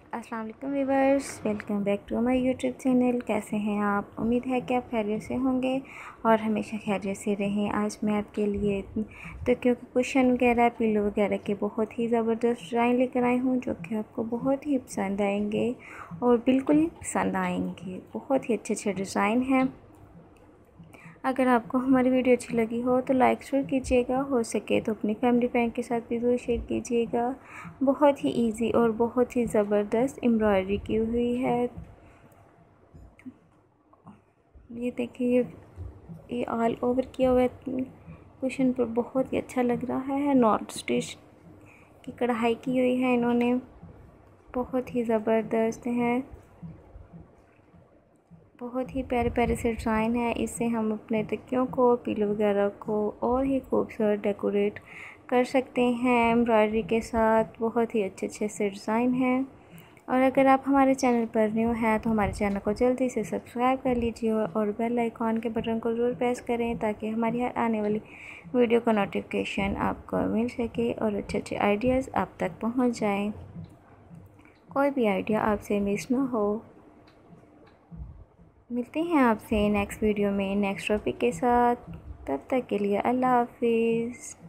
अस्सलाम वालेकुम viewers, welcome back to my YouTube channel. कैसे हैं आप? उम्मीद है कि आप खैरियत से होंगे और हमेशा खैरियत से रहें। आज मैं आपके लिए तकियों के कुशन वगैरह, पिलो वगैरह के बहुत ही ज़बरदस्त डिज़ाइन लेकर आई हूँ, जो कि आपको बहुत ही पसंद आएंगे और बिल्कुल पसंद आएंगे। बहुत ही अच्छे अच्छे डिज़ाइन हैं। अगर आपको हमारी वीडियो अच्छी लगी हो तो लाइक ज़रूर कीजिएगा, हो सके तो अपनी फैमिली फ्रेंड के साथ भी ज़रूर शेयर कीजिएगा। बहुत ही इजी और बहुत ही ज़बरदस्त एम्ब्रॉयडरी की हुई है। ये देखिए, ये ऑल ओवर किया हुआ है कुशन पर, बहुत ही अच्छा लग रहा है। नॉट स्टिच की कढ़ाई की हुई है इन्होंने, बहुत ही ज़बरदस्त है। बहुत ही प्यारे प्यारे से डिज़ाइन है। इससे हम अपने तकियों को, पिलो वगैरह को और ही खूबसूरत डेकोरेट कर सकते हैं एम्ब्रॉयडरी के साथ। बहुत ही अच्छे अच्छे से डिज़ाइन हैं। और अगर आप हमारे चैनल पर न्यू हैं तो हमारे चैनल को जल्दी से सब्सक्राइब कर लीजिए और बेल आइकॉन के बटन को ज़रूर प्रेस करें, ताकि हमारी हर आने वाली वीडियो का नोटिफिकेशन आपको मिल सके और अच्छे अच्छे आइडियाज़ आप तक पहुँच जाएँ। कोई भी आइडिया आपसे मिस ना हो। मिलते हैं आपसे नेक्स्ट वीडियो में नेक्स्ट टॉपिक के साथ। तब तक के लिए अल्लाह हाफिज़।